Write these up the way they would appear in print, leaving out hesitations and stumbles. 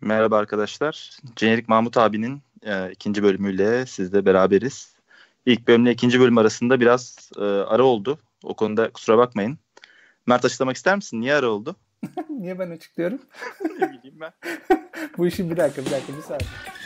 Merhaba arkadaşlar. Jenerik Mahmut abinin ikinci bölümüyle sizle beraberiz. İlk bölümle ikinci bölüm arasında biraz ara oldu. O konuda kusura bakmayın. Mert, açıklamak ister misin? Niye ara oldu? Niye ben açıklıyorum? Ne bileyim ben. Bu işin bir dakika bir saniye.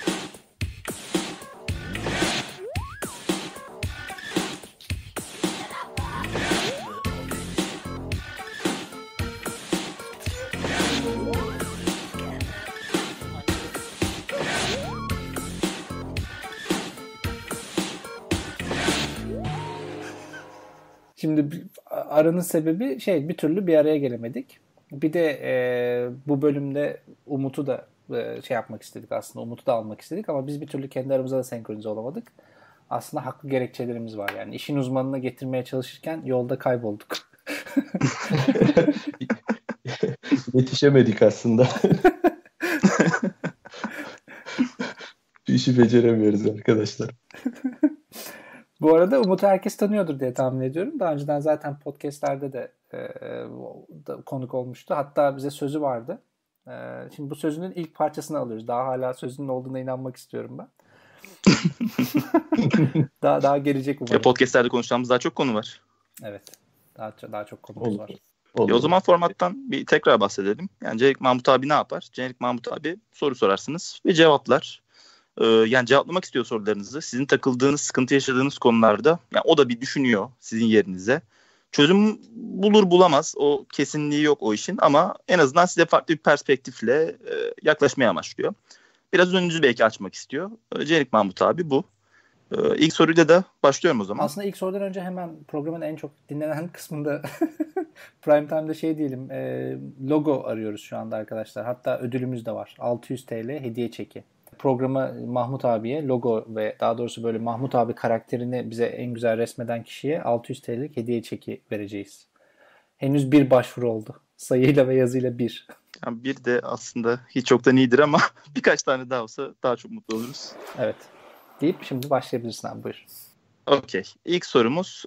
Şimdi aranın sebebi bir türlü bir araya gelemedik. Bir de bu bölümde Umut'u da yapmak istedik aslında. Umut'u da almak istedik ama biz bir türlü kendi aramızda da senkronize olamadık. Aslında haklı gerekçelerimiz var yani. İşin uzmanına getirmeye çalışırken yolda kaybolduk. Yetişemedik aslında. İşi beceremiyoruz arkadaşlar. Bu arada Umut'u herkes tanıyordur diye tahmin ediyorum. Daha önceden zaten podcastlerde de konuk olmuştu. Hatta bize sözü vardı. Şimdi bu sözünün ilk parçasını alıyoruz. Daha hala sözünün olduğuna inanmak istiyorum ben. daha gelecek umarım. Podcastlerde konuşacağımız daha çok konu var. Evet. Daha çok konumuz var. O zaman formattan bir tekrar bahsedelim. Yani Jenerik Mahmut abi ne yapar? Jenerik Mahmut abi soru sorarsınız ve cevaplar. Yani cevaplamak istiyor sorularınızı. Sizin takıldığınız, sıkıntı yaşadığınız konularda yani o da bir düşünüyor sizin yerinize. Çözüm bulur bulamaz. O kesinliği yok o işin ama en azından size farklı bir perspektifle yaklaşmaya amaçlıyor. Biraz önünüzü belki açmak istiyor. Jenerik Mahmut abi bu. İlk soruyla da başlıyorum o zaman. Aslında ilk sorudan önce hemen programın en çok dinlenen kısmında Prime Time'da diyelim, logo arıyoruz şu anda arkadaşlar. Hatta ödülümüz de var. 600 TL hediye çeki. Programa Mahmut abiye logo ve daha doğrusu böyle Mahmut abi karakterini bize en güzel resmeden kişiye 600 TL'lik hediye çeki vereceğiz. Henüz bir başvuru oldu. Sayıyla ve yazıyla bir. Yani bir de aslında hiç çoktan iyidir ama birkaç tane daha olsa daha çok mutlu oluruz. Evet. Deyip şimdi başlayabilirsin abi, buyur. Okey. İlk sorumuz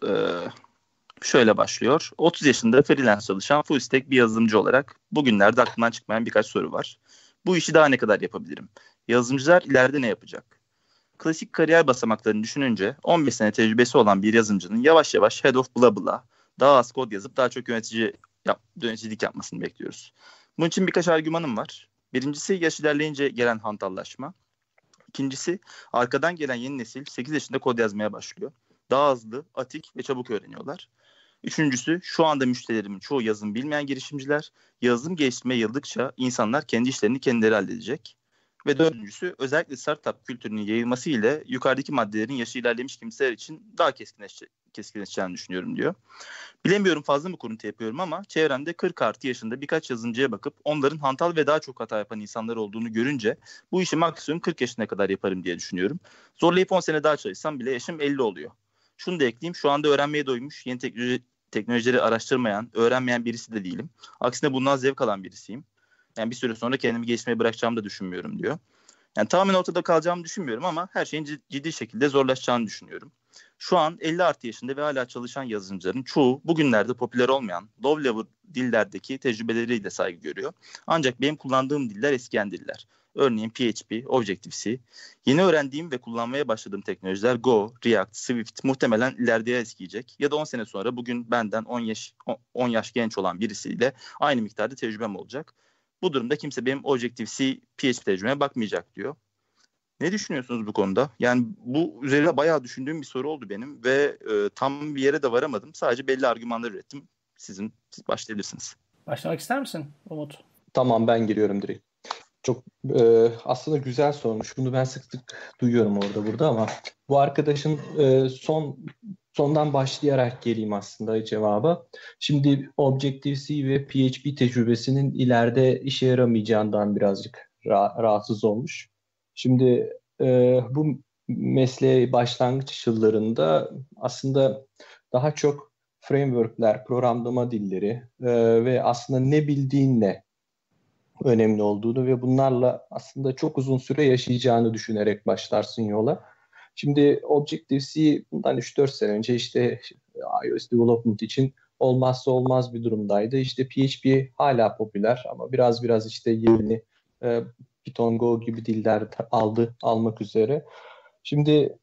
şöyle başlıyor. 30 yaşında freelance çalışan full stack bir yazılımcı olarak bugünlerde aklımdan çıkmayan birkaç soru var. Bu işi daha ne kadar yapabilirim? Yazılımcılar ileride ne yapacak? Klasik kariyer basamaklarını düşününce 15 sene tecrübesi olan bir yazılımcının yavaş yavaş head of blah blah, daha az kod yazıp daha çok yöneticilik yapmasını bekliyoruz. Bunun için birkaç argümanım var. Birincisi yaş ilerleyince gelen hantallaşma. İkincisi arkadan gelen yeni nesil 8 yaşında kod yazmaya başlıyor. Daha hızlı, atik ve çabuk öğreniyorlar. Üçüncüsü şu anda müşterilerimin çoğu yazılım bilmeyen girişimciler. Yazılım geliştirmeye yıldıkça insanlar kendi işlerini kendileri halledecek. Ve dördüncüsü özellikle startup kültürünün yayılması ile yukarıdaki maddelerin yaşı ilerlemiş kimseler için daha keskinleşeceğini düşünüyorum diyor. Bilemiyorum, fazla mı kuruntu yapıyorum ama çevremde 40 artı yaşında birkaç yazılımcıya bakıp onların hantal ve daha çok hata yapan insanlar olduğunu görünce bu işi maksimum 40 yaşına kadar yaparım diye düşünüyorum. Zorlayıp 10 sene daha çalışsam bile yaşım 50 oluyor. Şunu da ekleyeyim, şu anda öğrenmeye doymuş, yeni teknolojileri araştırmayan, öğrenmeyen birisi de değilim. Aksine bundan zevk alan birisiyim. Yani bir süre sonra kendimi geliştirmeyi bırakacağımı da düşünmüyorum diyor. Yani tamamen ortada kalacağımı düşünmüyorum ama her şeyin ciddi şekilde zorlaşacağını düşünüyorum. Şu an 50 artı yaşında ve hala çalışan yazılımcıların çoğu bugünlerde popüler olmayan low level dillerdeki tecrübeleriyle saygı görüyor. Ancak benim kullandığım diller eskiyen diller. Örneğin PHP, Objective-C. Yeni öğrendiğim ve kullanmaya başladığım teknolojiler Go, React, Swift muhtemelen ileride eskiyecek. Ya da 10 sene sonra bugün benden 10 yaş genç olan birisiyle aynı miktarda tecrübem olacak. Bu durumda kimse benim Objective-C, PHP tecrübeme bakmayacak diyor. Ne düşünüyorsunuz bu konuda? Yani bu üzerine bayağı düşündüğüm bir soru oldu benim ve tam bir yere de varamadım. Sadece belli argümanlar ürettim. Siz başlayabilirsiniz. Başlamak ister misin Umut? Tamam, ben giriyorum direkt. Çok aslında güzel sormuş. Bunu ben sık sık duyuyorum orada burada ama bu arkadaşın sondan başlayarak geleyim aslında cevaba. Şimdi Objective-C ve PHP tecrübesinin ileride işe yaramayacağından birazcık rahatsız olmuş. Şimdi bu mesleğe başlangıç yıllarında aslında daha çok frameworkler, programlama dilleri ve aslında ne bildiğinle önemli olduğunu ve bunlarla aslında çok uzun süre yaşayacağını düşünerek başlarsın yola. Şimdi Objective-C bundan 3-4 sene önce işte iOS development için olmazsa olmaz bir durumdaydı. İşte PHP hala popüler ama biraz işte yeni Python, Go gibi diller almak üzere. Şimdi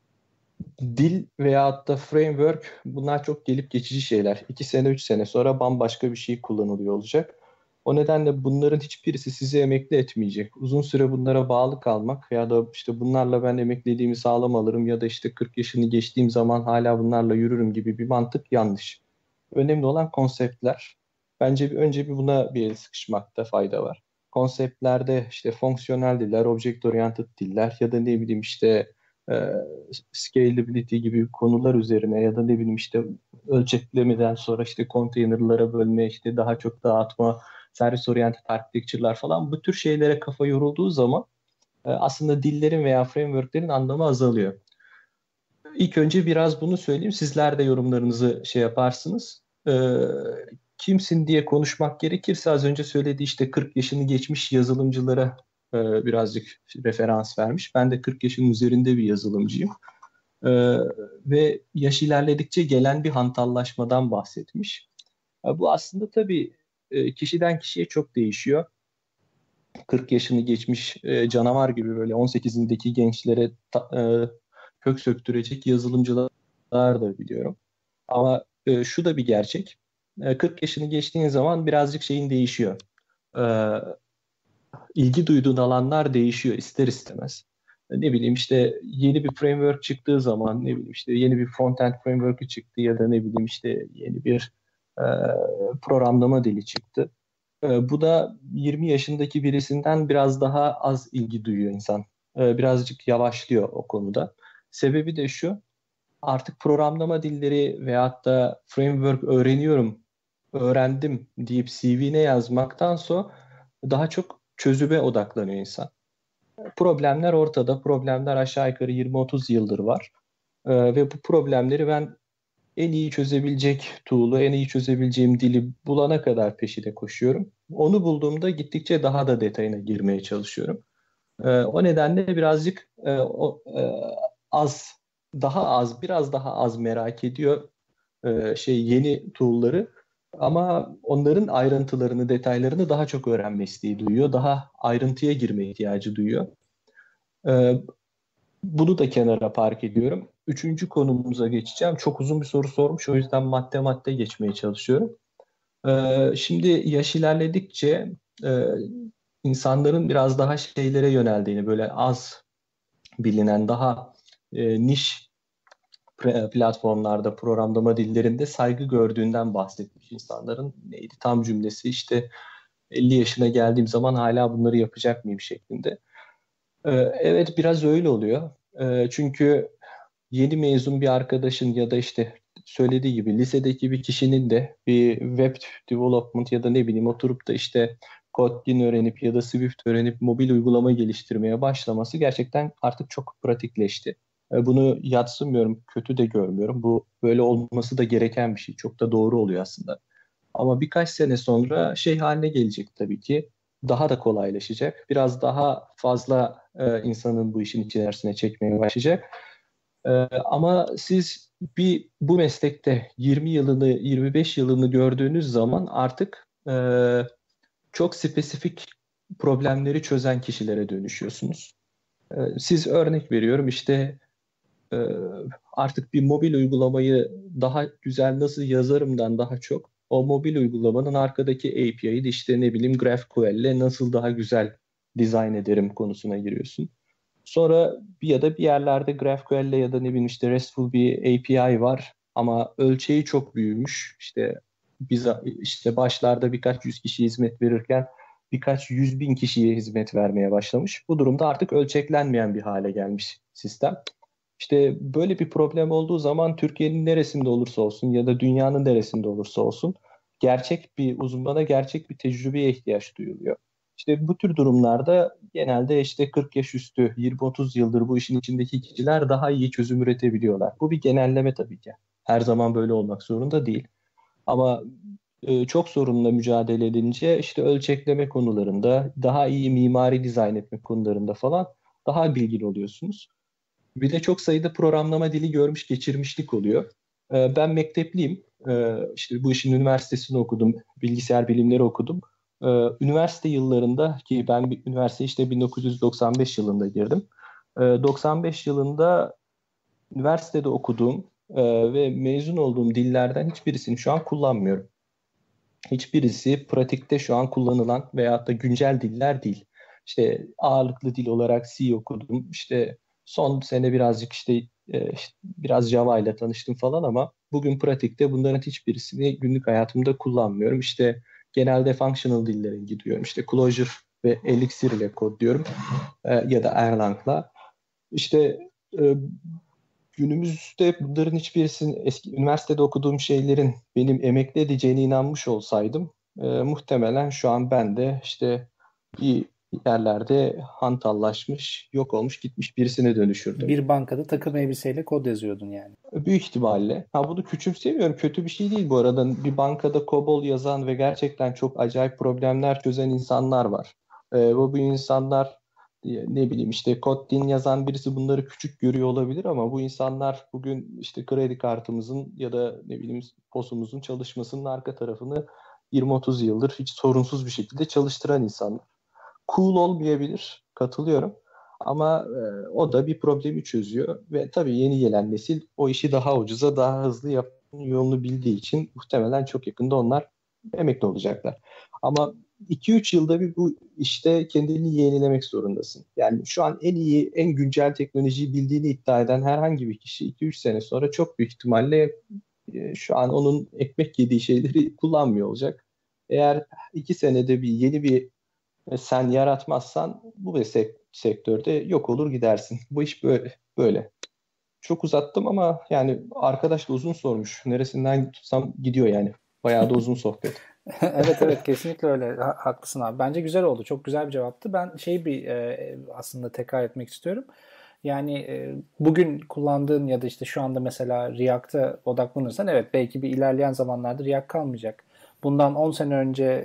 dil veyahut da framework bunlar çok gelip geçici şeyler. 2 sene 3 sene sonra bambaşka bir şey kullanılıyor olacak. O nedenle bunların hiçbirisi sizi emekli etmeyecek. Uzun süre bunlara bağlı kalmak ya da işte bunlarla ben emekliliğimi sağlam alırım ya da işte 40 yaşını geçtiğim zaman hala bunlarla yürürüm gibi bir mantık yanlış. Önemli olan konseptler. Bence önce buna bir el sıkışmakta fayda var. Konseptlerde işte fonksiyonel diller, object oriented diller ya da ne bileyim işte e, scalability gibi konular üzerine ya da ne bileyim işte ölçeklemeden sonra işte containerlara bölme, işte daha çok dağıtma, servis oriented architecture'lar falan bu tür şeylere kafa yorulduğu zaman aslında dillerin veya framework'lerin anlamı azalıyor. İlk önce biraz bunu söyleyeyim. Sizler de yorumlarınızı şey yaparsınız. Kimsin diye konuşmak gerekirse az önce söylediği işte 40 yaşını geçmiş yazılımcılara birazcık referans vermiş. Ben de 40 yaşın üzerinde bir yazılımcıyım. Ve yaş ilerledikçe gelen bir hantallaşmadan bahsetmiş. Bu aslında tabii kişiden kişiye çok değişiyor. 40 yaşını geçmiş canavar gibi böyle 18'indeki gençlere kök söktürecek yazılımcılar da biliyorum. Ama şu da bir gerçek. 40 yaşını geçtiğin zaman birazcık şeyin değişiyor. E, ilgi duyduğun alanlar değişiyor ister istemez. Ne bileyim işte yeni bir framework çıktığı zaman ne bileyim işte yeni bir frontend framework'ü çıktı ya da ne bileyim işte yeni bir e, programlama dili çıktı. Bu da 20 yaşındaki birisinden biraz daha az ilgi duyuyor insan. Birazcık yavaşlıyor o konuda. Sebebi de şu, artık programlama dilleri veyahut da framework öğrendim deyip CV'ne yazmaktansa daha çok çözüme odaklanıyor insan. Problemler ortada, problemler aşağı yukarı 20-30 yıldır var. Ve bu problemleri ben en iyi çözebilecek tool'u, en iyi çözebileceğim dili bulana kadar peşine koşuyorum. Onu bulduğumda gittikçe daha da detayına girmeye çalışıyorum. O nedenle birazcık az, daha az, biraz daha az merak ediyor yeni tool'ları. Ama onların ayrıntılarını, detaylarını daha çok öğrenme isteği duyuyor. Daha ayrıntıya girme ihtiyacı duyuyor. E, Bunu da kenara park ediyorum. Üçüncü konumuza geçeceğim. Çok uzun bir soru sormuş. O yüzden madde madde geçmeye çalışıyorum. Şimdi yaş ilerledikçe e, insanların biraz daha şeylere yöneldiğini, böyle az bilinen, daha niş platformlarda, programlama dillerinde saygı gördüğünden bahsetmiş insanların. Neydi tam cümlesi? İşte 50 yaşına geldiğim zaman hala bunları yapacak mıyım şeklinde. Evet biraz öyle oluyor. Çünkü yeni mezun bir arkadaşın ya da işte söylediği gibi lisedeki bir kişinin de bir web development ya da ne bileyim oturup da işte Kotlin öğrenip ya da Swift öğrenip mobil uygulama geliştirmeye başlaması gerçekten artık çok pratikleşti. Bunu yadsımıyorum, kötü de görmüyorum. Bu böyle olması da gereken bir şey. Çok da doğru oluyor aslında. Ama birkaç sene sonra şey haline gelecek tabii ki. Daha da kolaylaşacak. Biraz daha fazla insanın bu işin içerisine çekmeye başlayacak. Ama siz bu meslekte 20 yılını, 25 yılını gördüğünüz zaman artık çok spesifik problemleri çözen kişilere dönüşüyorsunuz. Siz örnek veriyorum işte e, artık bir mobil uygulamayı daha güzel nasıl yazarımdan daha çok o mobil uygulamanın arkadaki API'yi de işte ne bileyim GraphQL'le nasıl daha güzel dizayn ederim konusuna giriyorsun. Sonra ya da bir yerlerde GraphQL'le ya da ne bileyim işte RESTful bir API var ama ölçeği çok büyümüş. İşte biz işte başlarda birkaç yüz kişiye hizmet verirken birkaç 100.000 kişiye hizmet vermeye başlamış. Bu durumda artık ölçeklenmeyen bir hale gelmiş sistem. İşte böyle bir problem olduğu zaman Türkiye'nin neresinde olursa olsun ya da dünyanın neresinde olursa olsun gerçek bir uzmana, gerçek bir tecrübeye ihtiyaç duyuluyor. İşte bu tür durumlarda genelde işte 40 yaş üstü, 20-30 yıldır bu işin içindeki kişiler daha iyi çözüm üretebiliyorlar. Bu bir genelleme tabii ki. Her zaman böyle olmak zorunda değil. Ama çok sorunla mücadele edince işte ölçekleme konularında, daha iyi mimari dizayn etme konularında falan daha bilgili oluyorsunuz. Bir de çok sayıda programlama dili görmüş geçirmişlik oluyor. Ben mektepliyim. İşte bu işin üniversitesini okudum. Bilgisayar bilimleri okudum. Üniversite yıllarında ki ben üniversite işte 1995 yılında girdim. 95 yılında üniversitede okuduğum ve mezun olduğum dillerden hiçbirisini şu an kullanmıyorum. Hiçbirisi pratikte şu an kullanılan veyahut da güncel diller değil. İşte ağırlıklı dil olarak C okudum. İşte son sene birazcık işte biraz Java ile tanıştım falan ama bugün pratikte bunların hiçbirisini günlük hayatımda kullanmıyorum. İşte genelde functional dillere gidiyorum. İşte Clojure ve Elixir ile kodluyorum ya da Erlang'la. İşte e, günümüzde bunların hiçbirisinin eski üniversitede okuduğum şeylerin benim emekli edeceğine inanmış olsaydım muhtemelen şu an ben de işte bir yerlerde hantallaşmış, yok olmuş, gitmiş birisine dönüşürdüm. Bir bankada takım elbiseyle kod yazıyordun yani. Büyük ihtimalle. Ha, bunu küçümsemiyorum. Kötü bir şey değil bu arada. Bir bankada COBOL yazan ve gerçekten çok acayip problemler çözen insanlar var. Bu insanlar ne bileyim işte Kotlin yazan birisi bunları küçük görüyor olabilir ama bu insanlar bugün işte kredi kartımızın ya da ne bileyim posumuzun çalışmasının arka tarafını 20-30 yıldır hiç sorunsuz bir şekilde çalıştıran insanlar. Cool olmayabilir, katılıyorum. Ama o da bir problemi çözüyor ve tabii yeni gelen nesil o işi daha ucuza, daha hızlı yapmanın yolunu bildiği için muhtemelen çok yakında onlar emekli olacaklar. Ama 2-3 yılda bir bu işte kendini yenilemek zorundasın. Yani şu an en iyi, en güncel teknolojiyi bildiğini iddia eden herhangi bir kişi 2-3 sene sonra çok büyük ihtimalle şu an onun ekmek yediği şeyleri kullanmıyor olacak. Eğer 2 senede bir yeni bir sen yaratmazsan bu sektörde yok olur gidersin. Bu iş böyle. Çok uzattım ama yani arkadaş da uzun sormuş. Neresinden tutsam gidiyor yani. Bayağı da uzun sohbet. Evet, evet, kesinlikle öyle. Haklısın abi. Bence güzel oldu. Çok güzel bir cevaptı. Ben aslında tekrar etmek istiyorum. Yani bugün kullandığın ya da işte şu anda mesela React'a odaklanırsan evet belki bir ilerleyen zamanlarda React kalmayacak. Bundan 10 sene önce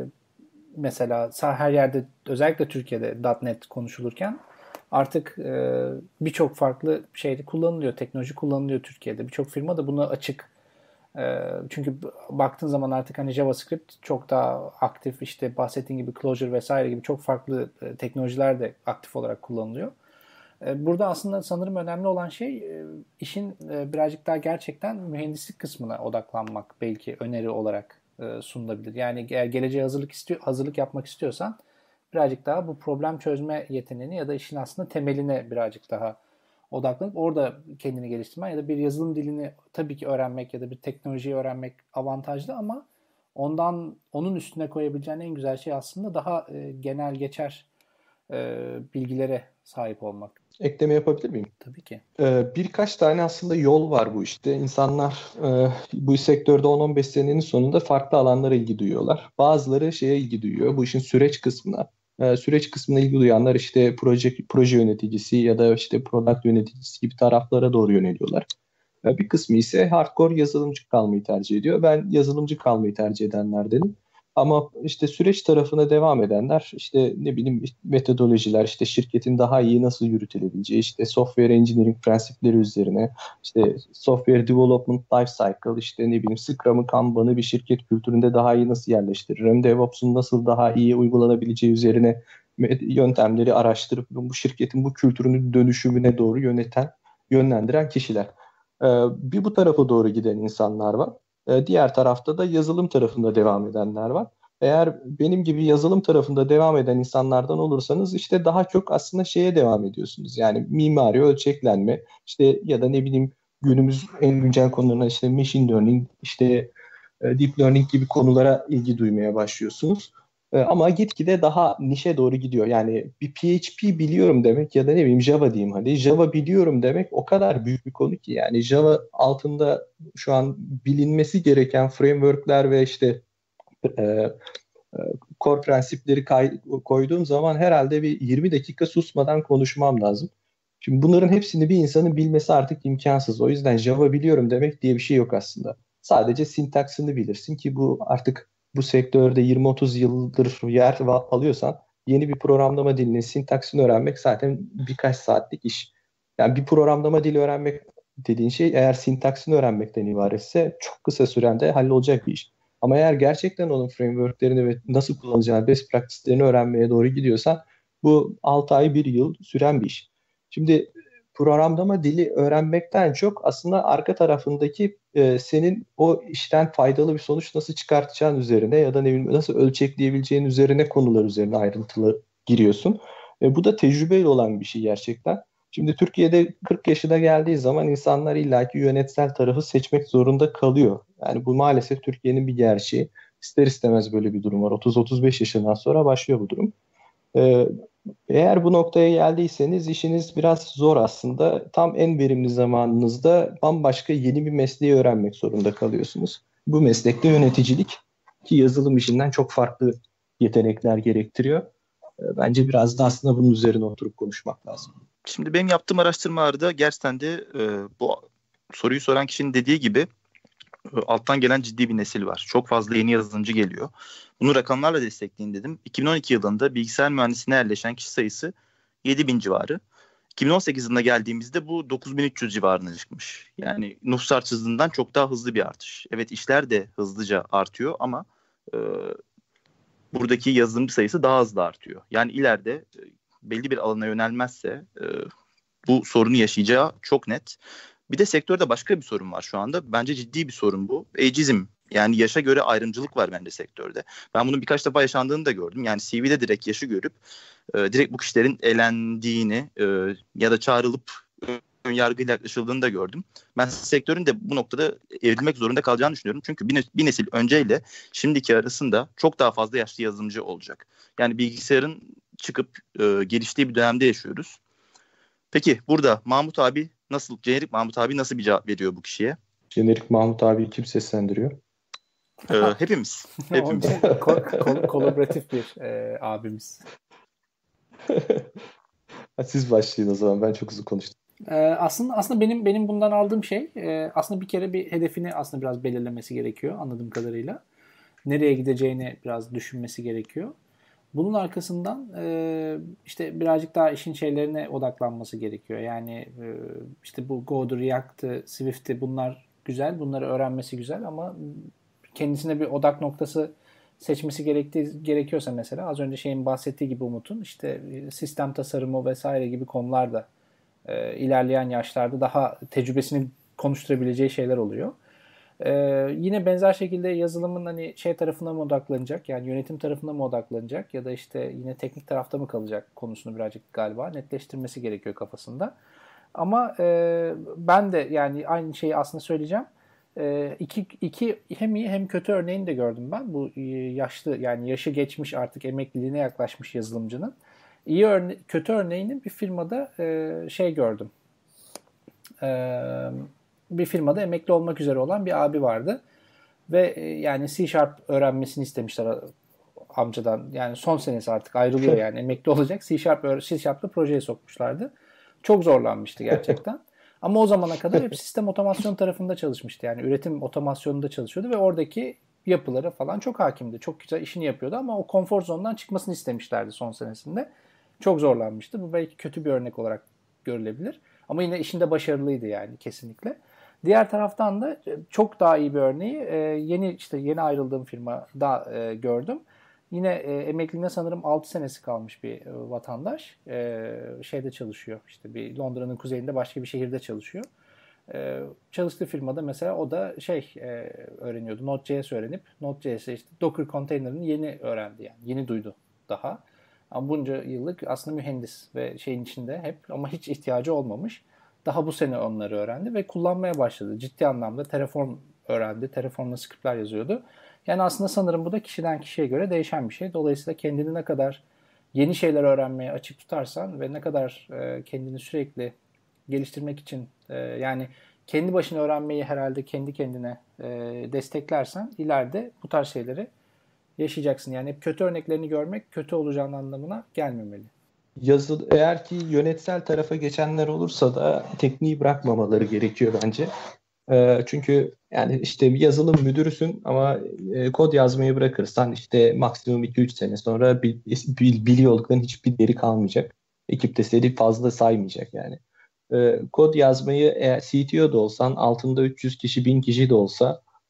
mesela her yerde özellikle Türkiye'de .NET konuşulurken artık birçok farklı şeyde kullanılıyor. Teknoloji kullanılıyor Türkiye'de. Birçok firma da buna açık. Çünkü baktığın zaman artık hani JavaScript çok daha aktif, işte bahsettiğin gibi Clojure vesaire gibi çok farklı teknolojiler de aktif olarak kullanılıyor. Burada aslında sanırım önemli olan şey işin birazcık daha gerçekten mühendislik kısmına odaklanmak belki öneri olarak sunulabilir. Yani eğer geleceğe hazırlık yapmak istiyorsan birazcık daha bu problem çözme yeteneğini ya da işin aslında temeline birazcık daha odaklanıp orada kendini geliştirmen ya da bir yazılım dilini tabii ki öğrenmek ya da bir teknolojiyi öğrenmek avantajlı ama onun üstüne koyabileceğin en güzel şey aslında daha genel geçer bilgilere sahip olmak. Ekleme yapabilir miyim? Tabii ki. Birkaç tane aslında yol var bu işte. İnsanlar bu sektörde 10-15 senenin sonunda farklı alanlara ilgi duyuyorlar. Bazıları şeye ilgi duyuyor. Bu işin süreç kısmına. Süreç kısmına ilgi duyanlar işte proje yöneticisi ya da işte product yöneticisi gibi taraflara doğru yöneliyorlar. Bir kısmı ise hardcore yazılımcı kalmayı tercih ediyor. Ben yazılımcı kalmayı tercih edenlerdenim. Ama işte süreç tarafına devam edenler işte ne bileyim metodolojiler, işte şirketin daha iyi nasıl yürütülebileceği, işte software engineering prensipleri üzerine, işte software development life cycle, işte ne bileyim Scrum'ı, Kanban'ı bir şirket kültüründe daha iyi nasıl yerleştiririm, DevOps'un nasıl daha iyi uygulanabileceği üzerine yöntemleri araştırıp bu şirketin bu kültürünün dönüşümüne doğru yönlendiren kişiler. Bir bu tarafa doğru giden insanlar var. Diğer tarafta da yazılım tarafında devam edenler var. Eğer benim gibi yazılım tarafında devam eden insanlardan olursanız işte daha çok aslında şeye devam ediyorsunuz. Yani mimari ölçeklenme işte ya da ne bileyim günümüz en güncel konularına işte machine learning, işte deep learning gibi konulara ilgi duymaya başlıyorsunuz. Ama gitgide daha nişe doğru gidiyor. Yani bir PHP biliyorum demek ya da ne bileyim Java diyeyim hadi. Java biliyorum demek o kadar büyük bir konu ki. Yani Java altında şu an bilinmesi gereken frameworkler ve işte e, e, core prensipleri koyduğum zaman herhalde bir 20 dakika susmadan konuşmam lazım. Şimdi bunların hepsini bir insanın bilmesi artık imkansız. O yüzden Java biliyorum demek diye bir şey yok aslında. Sadece sintaksını bilirsin ki bu artık bu sektörde 20-30 yıldır yer alıyorsan yeni bir programlama dilinin sintaksını öğrenmek zaten birkaç saatlik iş. Yani bir programlama dili öğrenmek dediğin şey eğer sintaksını öğrenmekten ibaretse çok kısa sürede hallolacak bir iş. Ama eğer gerçekten onun frameworklerini ve nasıl kullanacağını, best practice'lerini öğrenmeye doğru gidiyorsan bu 6 ay, 1 yıl süren bir iş. Şimdi programlama dili öğrenmekten çok aslında arka tarafındaki senin o işten faydalı bir sonuç nasıl çıkartacağın üzerine ya da ne bileyim nasıl ölçekleyebileceğin üzerine, konular üzerine ayrıntılı giriyorsun. Bu da tecrübeyle olan bir şey gerçekten. Şimdi Türkiye'de 40 yaşına geldiği zaman insanlar illaki yönetsel tarafı seçmek zorunda kalıyor. Yani bu maalesef Türkiye'nin bir gerçeği. İster istemez böyle bir durum var. 30-35 yaşından sonra başlıyor bu durum. Ee, Eğer bu noktaya geldiyseniz işiniz biraz zor aslında. Tam en verimli zamanınızda bambaşka yeni bir mesleği öğrenmek zorunda kalıyorsunuz. Bu meslekte yöneticilik, ki yazılım işinden çok farklı yetenekler gerektiriyor. Bence biraz da aslında bunun üzerine oturup konuşmak lazım. Şimdi benim yaptığım araştırmalarda gerçekten de bu soruyu soran kişinin dediği gibi alttan gelen ciddi bir nesil var. Çok fazla yeni yazılımcı geliyor. Bunu rakamlarla destekleyin dedim. 2012 yılında bilgisayar mühendisliğine yerleşen kişi sayısı 7.000 civarı. 2018 yılına geldiğimizde bu 9.300 civarına çıkmış. Yani nüfus artışından çok daha hızlı bir artış. Evet, işler de hızlıca artıyor ama buradaki yazılımcı sayısı daha hızlı artıyor. Yani ileride belli bir alana yönelmezse bu sorunu yaşayacağı çok net. Bir de sektörde başka bir sorun var şu anda. Bence ciddi bir sorun bu. Ageizm. Yani yaşa göre ayrımcılık var bence sektörde. Ben bunun birkaç defa yaşandığını da gördüm. Yani CV'de direkt yaşı görüp direkt bu kişilerin elendiğini ya da çağrılıp ön yargıyla yaklaşıldığını da gördüm. Ben sektörün de bu noktada evrilmek zorunda kalacağını düşünüyorum. Çünkü bir nesil önceyle şimdiki arasında çok daha fazla yaşlı yazılımcı olacak. Yani bilgisayarın çıkıp geliştiği bir dönemde yaşıyoruz. Peki burada jenerik Mahmut abi nasıl bir cevap veriyor bu kişiye? Jenerik Mahmut abi kim seslendiriyor? Hepimiz. Kolaboratif bir abimiz. Siz başlayın o zaman. Ben çok hızlı konuştum. Aslında benim bundan aldığım şey aslında bir kere bir hedefini aslında biraz belirlemesi gerekiyor anladığım kadarıyla. Nereye gideceğini biraz düşünmesi gerekiyor. Bunun arkasından işte birazcık daha işin şeylerine odaklanması gerekiyor. Yani işte bu Go'dur, React'ı, Swift'i bunlar güzel. Bunları öğrenmesi güzel ama kendisine bir odak noktası seçmesi gerekiyorsa mesela az önce şeyin bahsettiği gibi Umut'un işte sistem tasarımı vesaire gibi konularda ilerleyen yaşlarda daha tecrübesini konuşturabileceği şeyler oluyor. Yine benzer şekilde yazılımın hani şey tarafına mı odaklanacak, yani yönetim tarafına mı odaklanacak ya da işte yine teknik tarafta mı kalacak konusunu birazcık galiba netleştirmesi gerekiyor kafasında. Ama ben de yani aynı şeyi aslında söyleyeceğim. İki hem iyi hem kötü örneğini de gördüm ben. Bu yaşlı, yani yaşı geçmiş artık emekliliğine yaklaşmış yazılımcının. Kötü örneğini bir firmada gördüm. Bir firmada emekli olmak üzere olan bir abi vardı. Ve yani C# öğrenmesini istemişler amcadan. Yani son senesi artık ayrılıyor yani emekli olacak. C#'da projeye sokmuşlardı. Çok zorlanmıştı gerçekten. Ama o zamana kadar hep sistem otomasyon tarafında çalışmıştı. Yani üretim otomasyonunda çalışıyordu ve oradaki yapılara falan çok hakimdi. Çok güzel işini yapıyordu ama o konfor zonundan çıkmasını istemişlerdi son senesinde. Çok zorlanmıştı. Bu belki kötü bir örnek olarak görülebilir. Ama yine işinde başarılıydı yani kesinlikle. Diğer taraftan da çok daha iyi bir örneği yeni ayrıldığım firmada gördüm. Yine emekliliğine sanırım 6 senesi kalmış bir vatandaş. Şeyde çalışıyor. İşte bir Londra'nın kuzeyinde başka bir şehirde çalışıyor. Çalıştığı firmada mesela o da öğreniyordu. Node.js öğrenip Node.js'e işte Docker container'ını yeni öğrendi yani. Yeni duydu daha. Ama bunca yıllık aslında mühendis ve şeyin içinde hep ama hiç ihtiyacı olmamış. Daha bu sene onları öğrendi ve kullanmaya başladı. Ciddi anlamda Terraform öğrendi. Terraform'la script'ler yazıyordu. Yani aslında sanırım bu da kişiden kişiye göre değişen bir şey. Dolayısıyla kendini ne kadar yeni şeyler öğrenmeye açık tutarsan ve ne kadar kendini sürekli geliştirmek için yani kendi başına öğrenmeyi herhalde kendi kendine desteklersen ileride bu tarz şeyleri yaşayacaksın. Yani hep kötü örneklerini görmek kötü olacağın anlamına gelmemeli. Eğer ki yönetsel tarafa geçenler olursa da tekniği bırakmamaları gerekiyor bence. Çünkü yani işte bir yazılım müdürüsün ama kod yazmayı bırakırsan işte maksimum 2-3 sene sonra biliyor oldukların hiçbir değeri kalmayacak. Ekip de seni fazla saymayacak yani. Kod yazmayı eğer CTO da olsan, altında 300 kişi 1000 kişi de olsa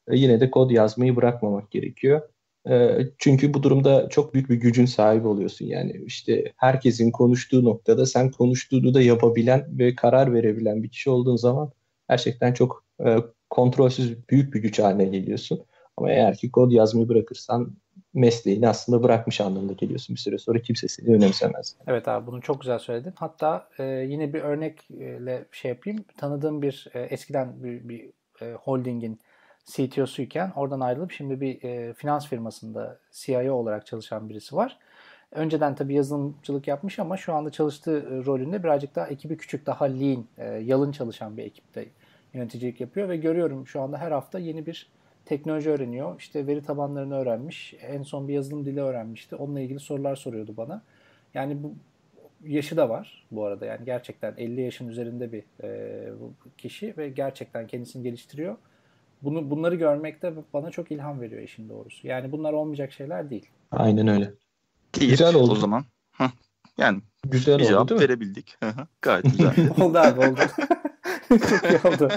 yine de kod yazmayı bırakmamak gerekiyor. Çünkü bu durumda çok büyük bir gücün sahibi oluyorsun. Yani işte herkesin konuştuğu noktada sen konuştuğunu da yapabilen ve karar verebilen bir kişi olduğun zaman gerçekten çok kontrolsüz büyük bir güç haline geliyorsun. Ama eğer ki kod yazmayı bırakırsan mesleğini aslında bırakmış anlamına geliyorsun. Bir süre sonra kimse seni önemsemez. Evet abi, bunu çok güzel söyledin. Hatta yine bir örnekle şey yapayım. Tanıdığım bir eskiden bir holdingin CTO'suyken oradan ayrılıp şimdi bir finans firmasında CIO olarak çalışan birisi var. Önceden tabii yazılımcılık yapmış ama şu anda çalıştığı rolünde birazcık daha ekibi küçük, daha lean, yalın çalışan bir ekipte yöneticilik yapıyor ve görüyorum şu anda her hafta yeni bir teknoloji öğreniyor. İşte veri tabanlarını öğrenmiş. En son bir yazılım dili öğrenmişti. Onunla ilgili sorular soruyordu bana. Yani bu yaşı da var bu arada. Yani gerçekten 50 yaşın üzerinde bir kişi ve gerçekten kendisini geliştiriyor. Bunları görmek de bana çok ilham veriyor işin doğrusu. Yani bunlar olmayacak şeyler değil. Aynen öyle. Deyip Güzel o oldu. zaman yani Güzel bir oldu cevap değil mi? verebildik. Gayet güzel. Oldu abi, oldu. Çok iyi oldu.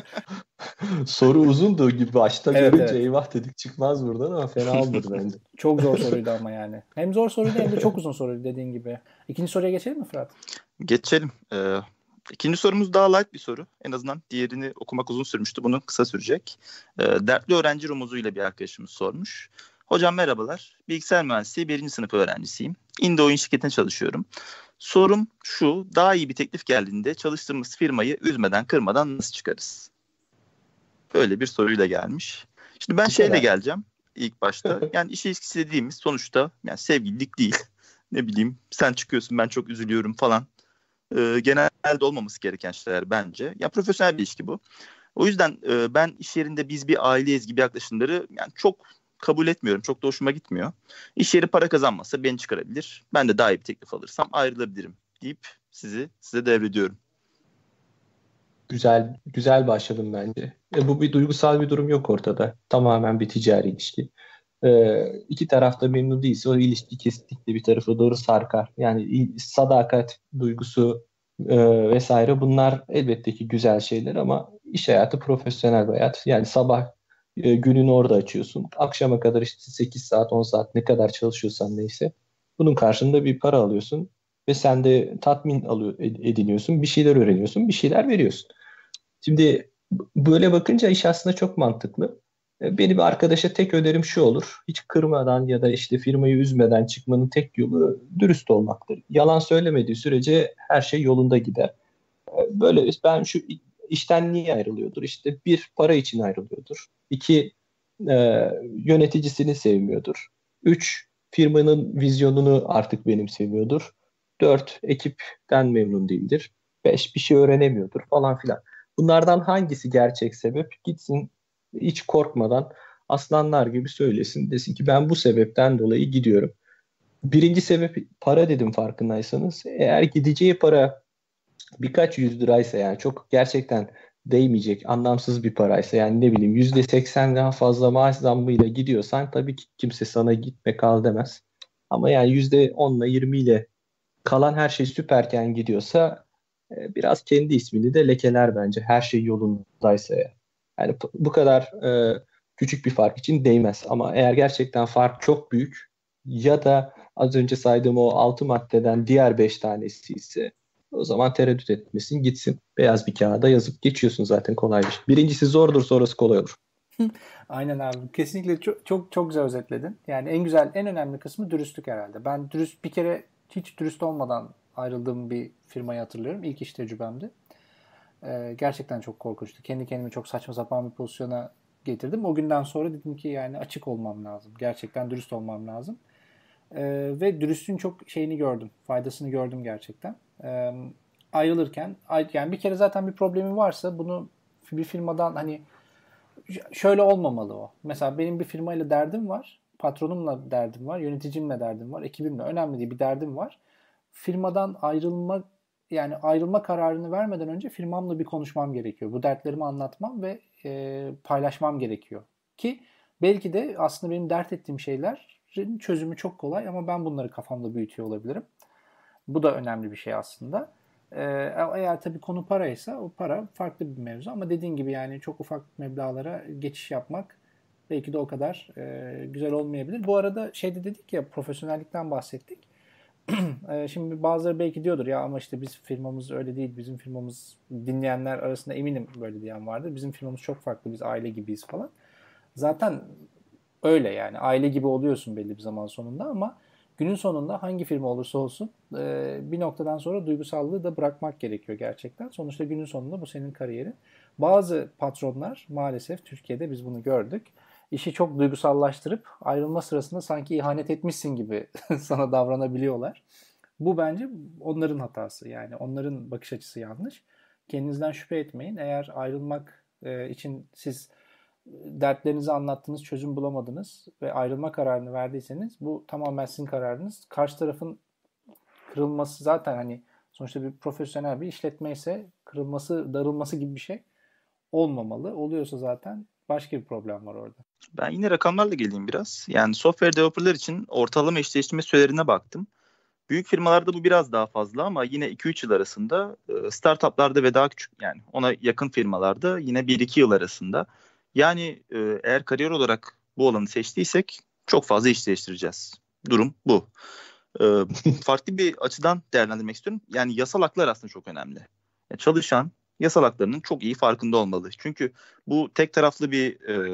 Soru uzundu gibi başta Evet, görünce evet. eyvah dedik çıkmaz buradan ama fena olmadı bence. Çok zor soruydu ama yani. Hem zor soruydu hem de çok uzun soruydu dediğin gibi. İkinci soruya geçelim mi Fırat? Geçelim. İkinci sorumuz daha light bir soru. En azından diğerini okumak uzun sürmüştü. Bunun kısa sürecek. Dertli öğrenci rumuzuyla bir arkadaşımız sormuş. Hocam merhabalar. Bilgisayar mühendisliği 1. sınıf öğrencisiyim. Indie oyun şirketine çalışıyorum. Sorum şu. Daha iyi bir teklif geldiğinde çalıştığımız firmayı üzmeden, kırmadan nasıl çıkarız? Böyle bir soruyla gelmiş. Şimdi ben Bu şeyle kadar. geleceğim ilk başta. Yani iş ilişkisi dediğimiz sonuçta yani sevgililik değil. Ne bileyim sen çıkıyorsun ben çok üzülüyorum falan. Genelde olmaması gereken şeyler bence. Ya profesyonel bir ilişki bu. O yüzden ben iş yerinde biz bir aileyiz gibi yaklaşımları yani çok kabul etmiyorum. Çok da hoşuma gitmiyor. İş yeri para kazanmasa beni çıkarabilir. Ben de daha iyi bir teklif alırsam ayrılabilirim deyip size devrediyorum. Güzel güzel başladım bence. Bu bir duygusal bir durum yok ortada. Tamamen bir ticari ilişki. İki taraf da memnun değilse o ilişki kesinlikle bir tarafa doğru sarkar. Yani sadakat duygusu vesaire bunlar elbette ki güzel şeyler ama iş hayatı profesyonel bir hayat. Yani sabah gününü orada açıyorsun. Akşama kadar işte 8 saat 10 saat ne kadar çalışıyorsan neyse bunun karşılığında bir para alıyorsun ve sen de tatmin ediniyorsun. Bir şeyler öğreniyorsun, bir şeyler veriyorsun. Şimdi böyle bakınca iş aslında çok mantıklı. Benim arkadaşa tek önerim şu olur. Hiç kırmadan ya da işte firmayı üzmeden çıkmanın tek yolu dürüst olmaktır. Yalan söylemediği sürece her şey yolunda gider. Böyle ben şu işten niye ayrılıyordur? İşte bir, para için ayrılıyordur. İki, e, yöneticisini sevmiyordur. Üç, firmanın vizyonunu artık benimsemiyordur. Dört, ekipten memnun değildir. Beş, bir şey öğrenemiyordur falan filan. Bunlardan hangisi gerçek sebep? Gitsin hiç korkmadan aslanlar gibi söylesin. Desin ki ben bu sebepten dolayı gidiyorum. Birinci sebep para dedim farkındaysanız. Eğer gideceği para birkaç yüz liraysa yani çok gerçekten değmeyecek anlamsız bir paraysa yani ne bileyim %80 daha fazla maaş zammıyla gidiyorsan tabii ki kimse sana gitme kal demez. Ama yani %10'la 20 ile kalan her şey süperken gidiyorsa biraz kendi ismini de lekeler bence her şey yolundaysa ya. Yani bu kadar küçük bir fark için değmez ama eğer gerçekten fark çok büyük ya da az önce saydığım o 6 maddeden diğer 5 tanesi ise o zaman tereddüt etmesin gitsin. Beyaz bir kağıda yazıp geçiyorsun zaten kolay bir şey. Birincisi zordur sonrası kolay olur. Aynen abi. Kesinlikle çok çok çok güzel özetledin. Yani en güzel, en önemli kısmı dürüstlük herhalde. Ben bir kere hiç dürüst olmadan ayrıldığım bir firmayı hatırlıyorum. İlk iş tecrübemdi. Gerçekten çok korkunçtu. Kendi kendimi çok saçma sapan bir pozisyona getirdim. O günden sonra dedim ki yani açık olmam lazım. Gerçekten dürüst olmam lazım. Ve dürüstlüğün çok şeyini gördüm. Faydasını gördüm gerçekten. Ayrılırken yani bir kere zaten bir problemi varsa bunu bir firmadan hani şöyle olmamalı o. Mesela benim bir firmayla derdim var. Patronumla derdim var. Yöneticimle derdim var. Ekibimle. Önemli değil, bir derdim var. Firmadan ayrılma kararını vermeden önce firmamla bir konuşmam gerekiyor. Bu dertlerimi anlatmam ve paylaşmam gerekiyor. Ki belki de aslında benim dert ettiğim şeylerin çözümü çok kolay ama ben bunları kafamda büyütüyor olabilirim. Bu da önemli bir şey aslında. Eğer tabii konu paraysa o para farklı bir mevzu ama dediğin gibi yani çok ufak meblağlara geçiş yapmak belki de o kadar güzel olmayabilir. Bu arada şeyde dedik ya, profesyonellikten bahsettik. Şimdi bazıları belki diyordur ya ama işte biz firmamız öyle değil. Bizim firmamız, dinleyenler arasında eminim böyle diyen vardır. Bizim firmamız çok farklı. Biz aile gibiyiz falan. Zaten öyle yani. Aile gibi oluyorsun belli bir zaman sonunda ama günün sonunda hangi firma olursa olsun bir noktadan sonra duygusallığı da bırakmak gerekiyor gerçekten. Sonuçta günün sonunda bu senin kariyerin. Bazı patronlar, maalesef Türkiye'de biz bunu gördük, İşi çok duygusallaştırıp ayrılma sırasında sanki ihanet etmişsin gibi sana davranabiliyorlar. Bu bence onların hatası. Yani onların bakış açısı yanlış. Kendinizden şüphe etmeyin. Eğer ayrılmak için siz dertlerinizi anlattınız, çözüm bulamadınız ve ayrılma kararını verdiyseniz bu tamamen sizin kararınız. Karşı tarafın kırılması zaten, hani sonuçta bir profesyonel bir işletme ise kırılması, darılması gibi bir şey olmamalı. Oluyorsa zaten başka bir problem var orada. Ben yine rakamlarla geleyim biraz. Yani software developerlar için ortalama eşleştirme sürelerine baktım. Büyük firmalarda bu biraz daha fazla ama yine 2-3 yıl arasında, startuplarda ve daha küçük, yani ona yakın firmalarda yine 1-2 yıl arasında. Yani eğer kariyer olarak bu alanı seçtiysek çok fazla iş değiştireceğiz. Durum bu. Farklı bir açıdan değerlendirmek istiyorum. Yani yasal haklar aslında çok önemli. Yani çalışan yasal haklarının çok iyi farkında olmalı. Çünkü bu tek taraflı bir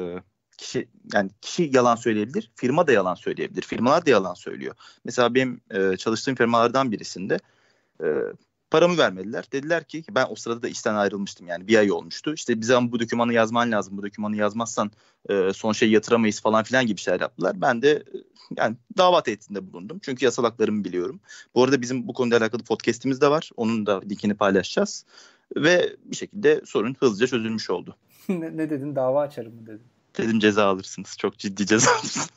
kişi yalan söyleyebilir, firma da yalan söyleyebilir, firmalar da yalan söylüyor. Mesela benim çalıştığım firmalardan birisinde paramı vermediler. Dediler ki ben o sırada da işten ayrılmıştım, yani bir ay olmuştu. İşte bize bu dokümanı yazman lazım. Bu dokümanı yazmazsan son şeyi yatıramayız falan filan gibi şeyler yaptılar. Ben de yani dava tehditinde bulundum. Çünkü yasal haklarımı biliyorum. Bu arada bizim bu konuyla alakalı podcast'imiz de var. Onun da linkini paylaşacağız. Ve bir şekilde sorun hızlıca çözülmüş oldu. Ne dedin? Dava açarım mı dedin? Dedim ceza alırsınız. Çok ciddi ceza alırsınız.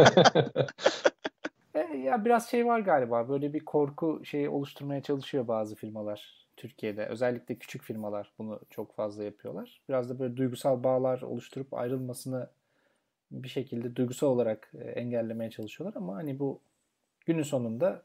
Ya biraz şey var galiba. Böyle bir korku şeyi oluşturmaya çalışıyor bazı firmalar Türkiye'de. Özellikle küçük firmalar bunu çok fazla yapıyorlar. Biraz da böyle duygusal bağlar oluşturup ayrılmasını bir şekilde duygusal olarak engellemeye çalışıyorlar ama hani bu günün sonunda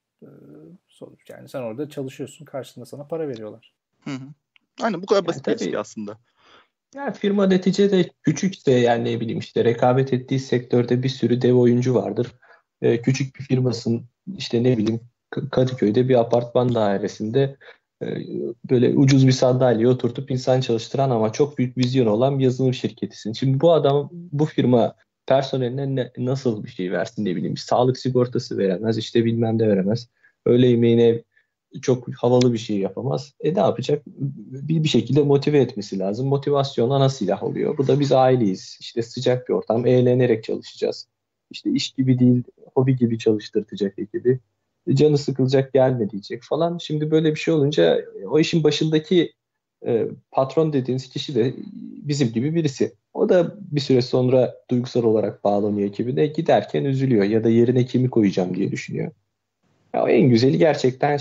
sonuç, yani sen orada çalışıyorsun, karşılığında sana para veriyorlar. Hı hı. Aynen, bu kadar basit bir tabii, ilişki aslında. yani firma neticede küçükse, yani ne bileyim işte rekabet ettiği sektörde bir sürü dev oyuncu vardır. Küçük bir firmasın, işte ne bileyim Kadıköy'de bir apartman dairesinde e, böyle ucuz bir sandalyeye oturtup insan çalıştıran ama çok büyük vizyonu olan bir yazılım şirketisin. Şimdi bu adam, bu firma personeline nasıl bir şey versin, ne bileyim sağlık sigortası veremez, işte bilmem de veremez. Öğle yemeğine çok havalı bir şey yapamaz. Ne yapacak? Bir şekilde motive etmesi lazım. Motivasyon ana silah oluyor. Bu da biz aileyiz. İşte sıcak bir ortam, eğlenerek çalışacağız. İşte iş gibi değil, hobi gibi çalıştırtacak ekibi. Canı sıkılacak, gelme diyecek falan. Şimdi böyle bir şey olunca o işin başındaki patron dediğiniz kişi de bizim gibi birisi. O da bir süre sonra duygusal olarak bağlanıyor ekibine. Giderken üzülüyor ya da yerine kimi koyacağım diye düşünüyor. Ya en güzeli gerçekten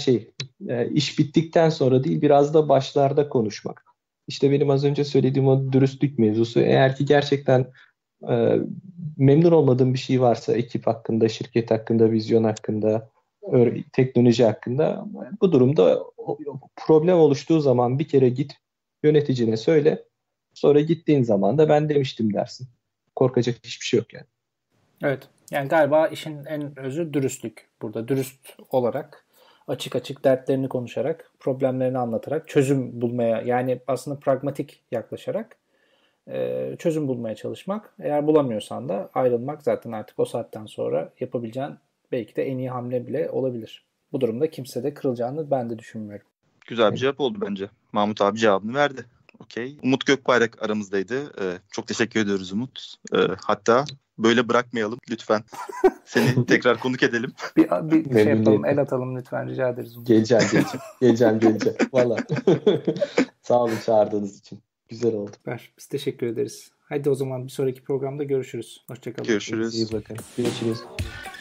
iş bittikten sonra değil, biraz da başlarda konuşmak. İşte benim az önce söylediğim o dürüstlük mevzusu. Eğer ki gerçekten e, memnun olmadığım bir şey varsa, ekip hakkında, şirket hakkında, vizyon hakkında, teknoloji hakkında, bu durumda problem oluştuğu zaman bir kere git yöneticine söyle. Sonra gittiğin zaman da ben demiştim dersin. Korkacak hiçbir şey yok yani. Evet. Yani galiba işin en özü dürüstlük. Burada dürüst olarak, açık açık dertlerini konuşarak, problemlerini anlatarak, çözüm bulmaya, yani aslında pragmatik yaklaşarak çözüm bulmaya çalışmak. Eğer bulamıyorsan da ayrılmak zaten artık o saatten sonra yapabileceğin belki de en iyi hamle bile olabilir. Bu durumda kimse de kırılacağını ben de düşünmüyorum. Güzel bir cevap oldu bence. Mahmut abi cevabını verdi. Okey. Umut Gökbayrak aramızdaydı. Çok teşekkür ediyoruz Umut. Hatta böyle bırakmayalım lütfen. Seni tekrar konuk edelim. Bir şey yapalım, el atalım lütfen, rica ederiz. Umut. Geleceğim. Valla. Sağ olun çağırdığınız için. Güzel oldu. Biz teşekkür ederiz. Hadi o zaman bir sonraki programda görüşürüz. Hoşçakalın. Görüşürüz. İyi bakın. Görüşürüz.